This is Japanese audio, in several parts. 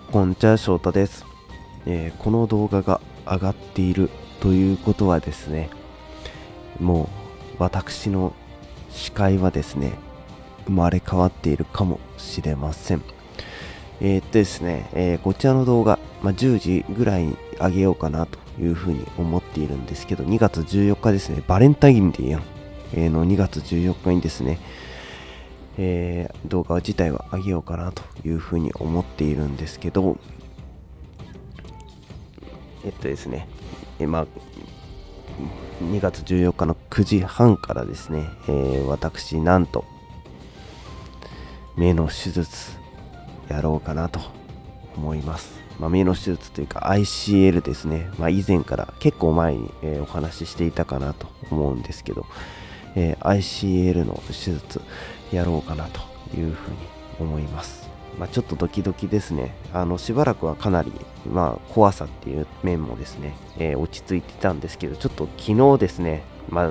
こんにちは、翔太です。この動画が上がっているということはですね、もう私の視界はですね、生まれ変わっているかもしれません。ですね、こちらの動画、10時ぐらいに上げようかなというふうに思っているんですけど、2月14日ですね、バレンタインデーの2月14日にですね、動画自体は上げようかなというふうに思っているんですけど、ですね、2月14日の9時半からですね、私なんと目の手術やろうかなと思います。目の手術というか ICL ですね。以前から結構前に、お話ししていたかなと思うんですけど、ICL の手術やろうかなというふうに思います。ちょっとドキドキですね。しばらくはかなり、怖さっていう面もですね、落ち着いていたんですけど、ちょっと昨日ですね、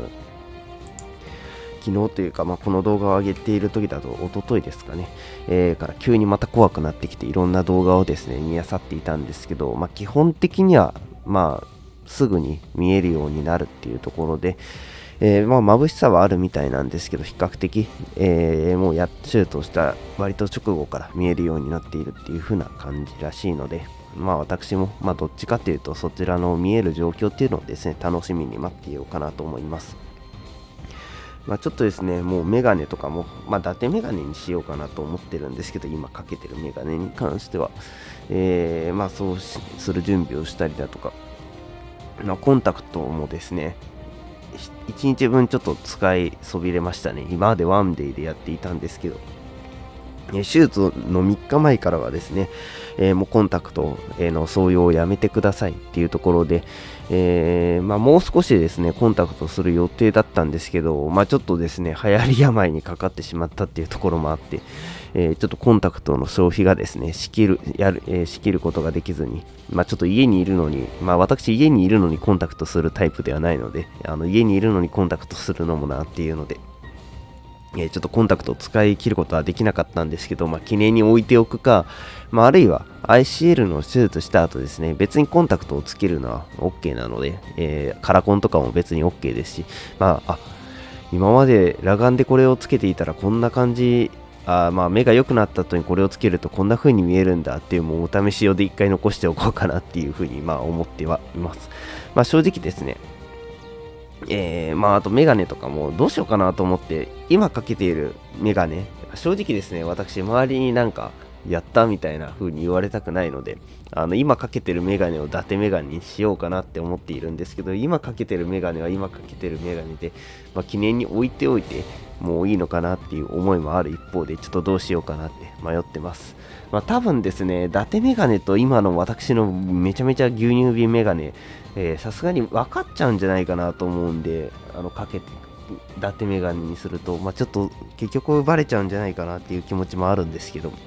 昨日というか、この動画を上げている時だと一昨日ですかね、から急にまた怖くなってきていろんな動画をですね見漁っていたんですけど、基本的にはすぐに見えるようになるっていうところで、眩しさはあるみたいなんですけど、比較的、もう手術をした割と直後から見えるようになっているっていう風な感じらしいので、私もどっちかというとそちらの見える状況っていうのをですね楽しみに待っていようかなと思います。ちょっとですね、もうメガネとかも、伊達メガネにしようかなと思ってるんですけど、今かけてるメガネに関しては、そうする準備をしたりだとか、コンタクトもですね、1日分ちょっと使いそびれましたね。今までワンデイでやっていたんですけど、手術の3日前からはですね、もうコンタクトの装用をやめてくださいっていうところで、もう少しですね、コンタクトする予定だったんですけど、ちょっとですね、流行り病にかかってしまったっていうところもあって、ちょっとコンタクトの消費がですね、仕切ることができずに、ちょっと家にいるのに、私家にいるのにコンタクトするタイプではないので、家にいるのにコンタクトするのもなっていうので、ちょっとコンタクトを使い切ることはできなかったんですけど、記念に置いておくか、あるいは ICL の手術した後ですね、別にコンタクトをつけるのは OK なので、カラコンとかも別に OK ですし、今まで裸眼でこれをつけていたらこんな感じ、目が良くなった後にこれをつけるとこんな風に見えるんだっていう、もうお試し用で一回残しておこうかなっていう風に思ってはいます。正直ですね、あとメガネとかもどうしようかなと思って、今かけているメガネ、正直ですね、私周りになんかやったみたいな風に言われたくないので、今かけてるメガネを伊達メガネにしようかなって思っているんですけど、今かけてるメガネは今かけてるメガネで、記念に置いておいてもういいのかなっていう思いもある一方で、ちょっとどうしようかなって迷ってます。多分ですね、伊達メガネと今の私のめちゃめちゃ牛乳瓶メガネ、さすがに分かっちゃうんじゃないかなと思うんで、かけて伊達メガネにすると、ちょっと結局バレちゃうんじゃないかなっていう気持ちもあるんですけど、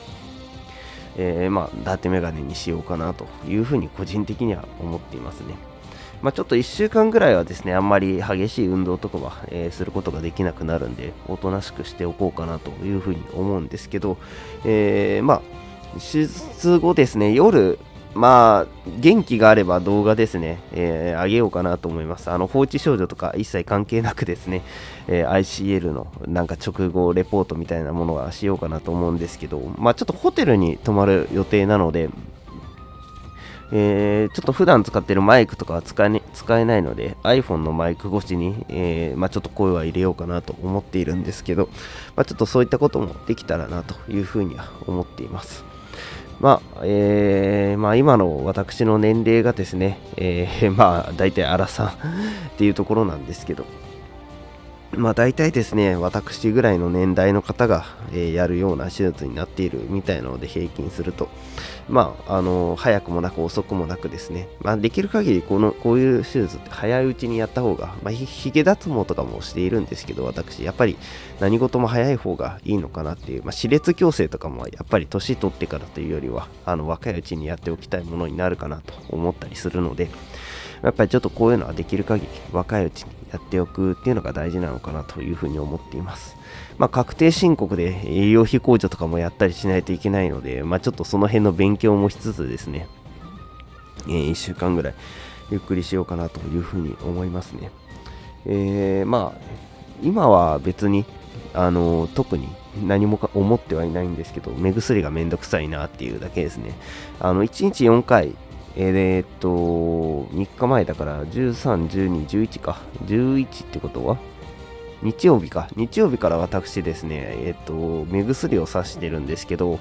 伊達メガネにしようかなというふうに個人的には思っていますね。ちょっと1週間ぐらいはですね、あんまり激しい運動とかは、することができなくなるんで、おとなしくしておこうかなというふうに思うんですけど、手術後ですね、夜、元気があれば動画ですね、上げようかなと思います。放置少女とか一切関係なくですね、ICL のなんか直後レポートみたいなものはしようかなと思うんですけど、ちょっとホテルに泊まる予定なので、ちょっと普段使ってるマイクとかは使えないので iPhone のマイク越しに、ちょっと声は入れようかなと思っているんですけど、ちょっとそういったこともできたらなというふうには思っています。今の私の年齢がですね、大体アラサーっていうところなんですけど、大体ですね、私ぐらいの年代の方が、やるような手術になっているみたいなので、平均すると、早くもなく遅くもなくですね、できる限りこういう手術って早いうちにやった方が、ひげ脱毛とかもしているんですけど、私、やっぱり何事も早い方がいいのかなっていう、歯列矯正とかもやっぱり年取ってからというよりは、若いうちにやっておきたいものになるかなと思ったりするので、やっぱりちょっとこういうのはできる限り若いうちにやっておくっていうのが大事なのかなというふうに思っています。確定申告で栄養費控除とかもやったりしないといけないので、ちょっとその辺の勉強もしつつですね、1週間ぐらいゆっくりしようかなというふうに思いますね。今は別に特に何も思ってはいないんですけど、目薬がめんどくさいなっていうだけですね。1日4回、3日前だから13、12、11か。11ってことは日曜日か。日曜日から私ですね、目薬をさしてるんですけど、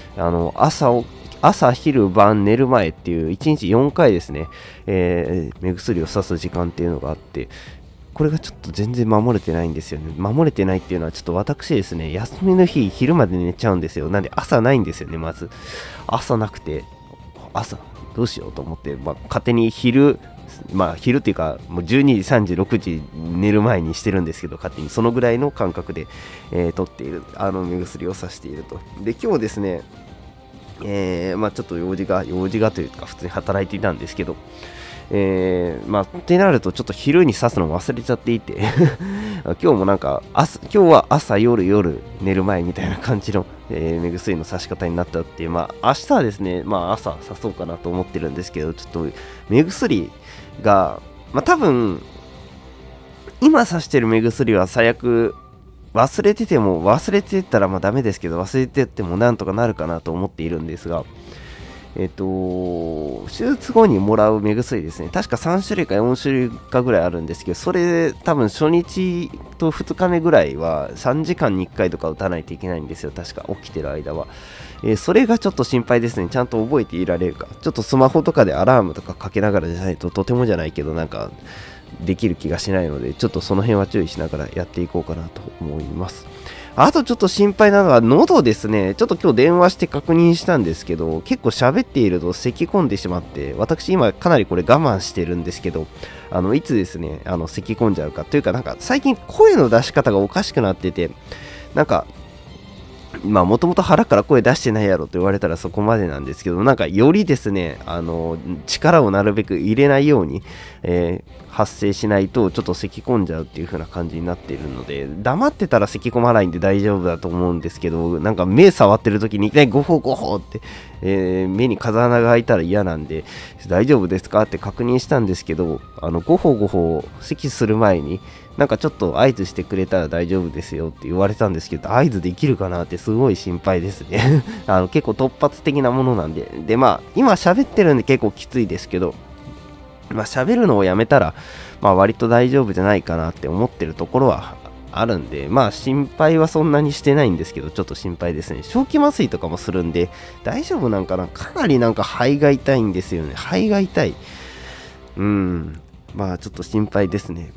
朝、昼、晩、寝る前っていう1日4回ですね、目薬をさす時間っていうのがあって、これがちょっと全然守れてないんですよね。守れてないっていうのはちょっと私ですね、休みの日昼まで寝ちゃうんですよ。なんで朝ないんですよね、まず。朝なくて、朝どうしようと思って、勝手に昼っていうか、もう12時、3時、6時寝る前にしてるんですけど、勝手にそのぐらいの感覚で、取っている、目薬をさしていると。で、今日ですね、ちょっと用事がというか、普通に働いていたんですけど、ってなるとちょっと昼に刺すの忘れちゃっていて今日もなんか今日は朝夜寝る前みたいな感じの、目薬の刺し方になったっていう、明日はですね、朝刺そうかなと思ってるんですけど、ちょっと目薬が、多分今刺してる目薬は最悪忘れてたらダメですけど、忘れてってもなんとかなるかなと思っているんですが、手術後にもらう目薬ですね、確か3種類か4種類かぐらいあるんですけど、それ多分初日と2日目ぐらいは3時間に1回とか打たないといけないんですよ、確か起きてる間は。それがちょっと心配ですね。ちゃんと覚えていられるか。ちょっとスマホとかでアラームとかかけながらじゃないと、とてもじゃないけどなんかできる気がしないので、ちょっとその辺は注意しながらやっていこうかなと思います。あとちょっと心配なのは喉ですね。ちょっと今日電話して確認したんですけど、結構喋っていると咳込んでしまって、私今かなりこれ我慢してるんですけど、いつですね、咳込んじゃうかというか、なんか最近声の出し方がおかしくなってて、なんかもともと腹から声出してないやろと言われたらそこまでなんですけど、なんかよりですね、力をなるべく入れないように、発生しないとちょっと咳込んじゃうっていう風な感じになっているので、黙ってたら咳込まないんで大丈夫だと思うんですけど、なんか目触ってる時にいきなりゴホゴホって、目に風穴が開いたら嫌なんで、大丈夫ですかって確認したんですけど、ゴホゴホ咳する前になんかちょっと合図してくれたら大丈夫ですよって言われたんですけど、合図できるかなってすごい心配ですね結構突発的なものなんで。で、今喋ってるんで結構きついですけど、喋るのをやめたら、割と大丈夫じゃないかなって思ってるところはあるんで、心配はそんなにしてないんですけど、ちょっと心配ですね。正気麻酔とかもするんで、大丈夫なんかな。かなりなんか肺が痛いんですよね。肺が痛い。ちょっと心配ですね。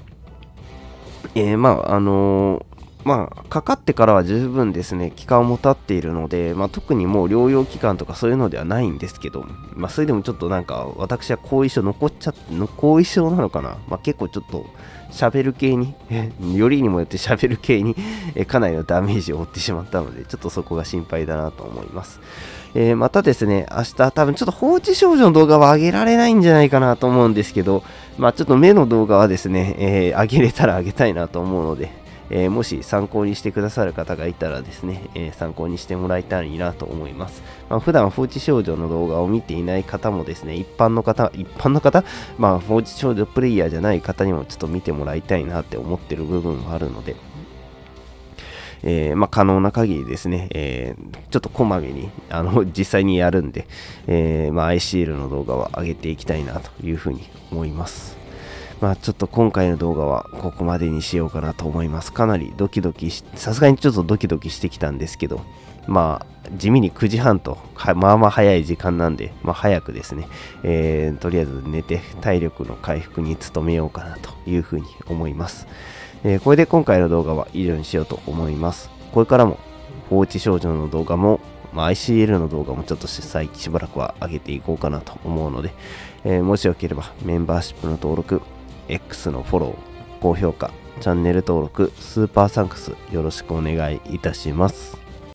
かかってからは十分ですね、期間も経っているので、特にもう療養期間とかそういうのではないんですけど、それでもちょっとなんか、私は後遺症後遺症なのかな、結構ちょっと喋る系に、よりにもよって喋る系にかなりのダメージを負ってしまったので、ちょっとそこが心配だなと思います。またですね、明日多分ちょっと放置少女の動画は上げられないんじゃないかなと思うんですけど、ちょっと目の動画はですね、上げれたら上げたいなと思うので、もし参考にしてくださる方がいたらですね、参考にしてもらえたらいいなと思います。普段放置少女の動画を見ていない方もですね、一般の方、放置少女プレイヤーじゃない方にもちょっと見てもらいたいなって思ってる部分もあるので、可能な限りですね、ちょっとこまめに実際にやるんで、ICL の動画は上げていきたいなというふうに思います。ちょっと今回の動画はここまでにしようかなと思います。かなりさすがにちょっとドキドキしてきたんですけど、地味に9時半と早い時間なんで、早くですね、とりあえず寝て体力の回復に努めようかなというふうに思います。これで今回の動画は以上にしようと思います。これからも放置少女の動画も、ICL の動画もちょっとしばらくは上げていこうかなと思うので、もしよければメンバーシップの登録、X のフォロー、高評価、チャンネル登録、スーパーサンクスよろしくお願いいたします。